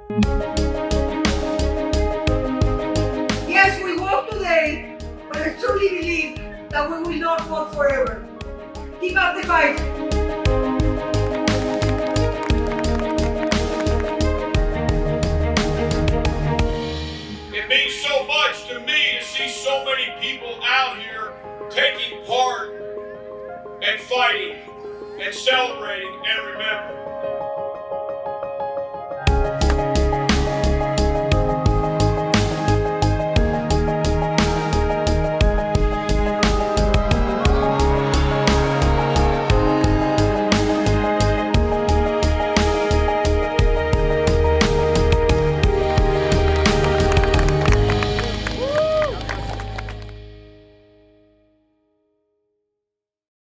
Yes, we walk today, but I truly believe that we will not walk forever. Keep up the fight. It means so much to me to see so many people out here taking part and fighting and celebrating and remembering.